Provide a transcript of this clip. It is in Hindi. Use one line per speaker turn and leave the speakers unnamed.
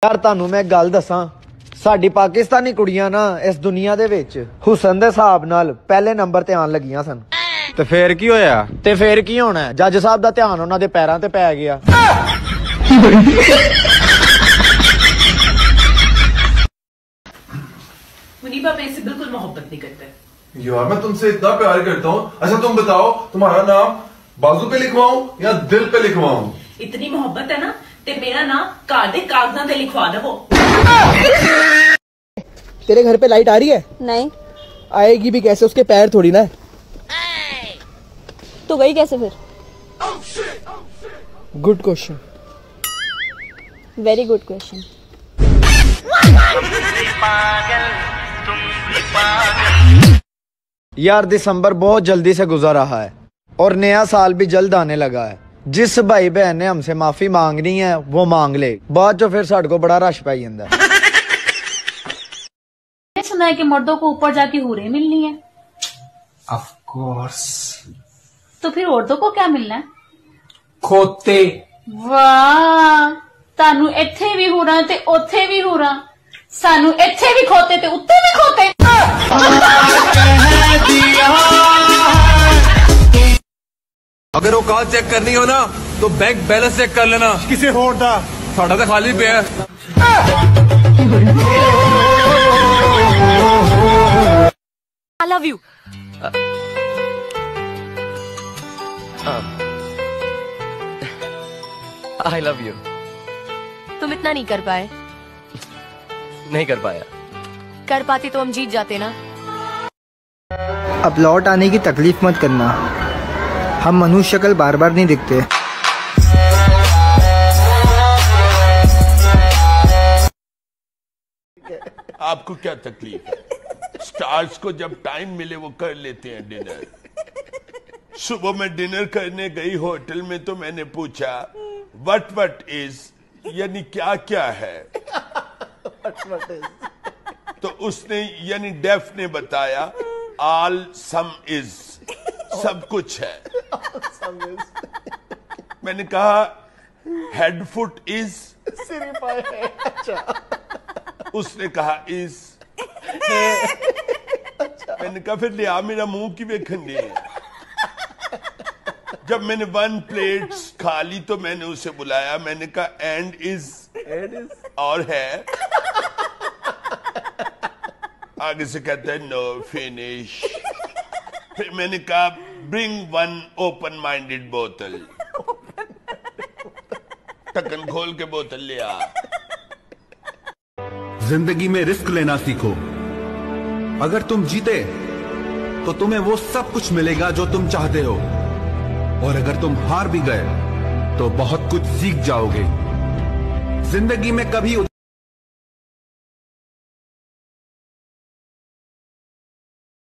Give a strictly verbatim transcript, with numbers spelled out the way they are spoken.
यार तानू मैं गल दसा साडी पाकिस्तानी कुड़ियां ना इस दुनिया दे विच हुसन दे हिसाब नाल पहले नंबर ते आन लगियां सन।
ते फिर की होया?
ते फिर की होना है, जज साहब दा ध्यान उन्हां दे पैरां ते पै गया।
मुनीब आप इससे बिल्कुल मोहब्बत नहीं करते।
यार मैं तुमसे इतना प्यार करता हूँ। अच्छा तुम बताओ तुम्हारा नाम बाजू पे लिखवाऊं या दिल पे लिखवाऊं?
इतनी मोहब्बत है ना ते मेरा नाम कार दे कागजां ते लिखवा दो।
तेरे घर पे लाइट आ रही है?
नहीं।
आएगी भी कैसे, उसके पैर थोड़ी ना है।
तो गई कैसे फिर?
Good question.
Very good question.
यार दिसंबर बहुत जल्दी से गुजर रहा है और नया साल भी जल्द आने लगा है। जिस भाई बहन ने हमसे माफी मांगनी है वो मांग ले, बाद जो फिर साढ़े को बड़ा रश पाई जाता है।
मैंने सुना है कि मर्दों को ऊपर जाके हूरें मिलनी है।
Of course.
तो फिर औरतों को क्या मिलना है?
खोते।
वाह, तानू इत्थे भी हुरा ते ओथे भी हुरा, सानू इत्थे भी खोते ते उत्ते भी खोते।
अगर वो कॉल चेक करनी हो ना तो बैंक बैलेंस चेक कर लेना। किसे होड़ दा साढ़ा तो खाली पे है।
I love you.
I love you.
तुम इतना नहीं कर पाए।
नहीं कर पाया।
कर पाते तो हम जीत जाते ना।
अब लौट आने की तकलीफ मत करना, हम मनुष्य शक्ल बार बार नहीं दिखते।
आपको क्या तकलीफ है? स्टार्स को जब टाइम मिले वो कर लेते हैं डिनर। सुबह मैं डिनर करने गई होटल में तो मैंने पूछा व्हाट व्हाट इज, यानी क्या क्या है। तो उसने यानी डेफ ने बताया ऑल सम इज, सब कुछ है। मैंने कहा हेड फुट इज,
सिर्फ है। अच्छा।
उसने कहा इज। मैंने कहा फिर लिया मेरा मुंह की वेखनी है। जब मैंने वन प्लेट खा ली तो मैंने उसे बुलाया, मैंने कहा एंड इज, और है। आगे से कहता है नो फिनिश। फिर मैंने कहा ब्रिंग वन ओपन माइंडेड बोतल। ढक्कन खोल के बोतल ले आ।
जिंदगी में रिस्क लेना सीखो। अगर तुम जीते तो तुम्हें वो सब कुछ मिलेगा जो तुम चाहते हो, और अगर तुम हार भी गए तो बहुत कुछ सीख जाओगे। जिंदगी में कभी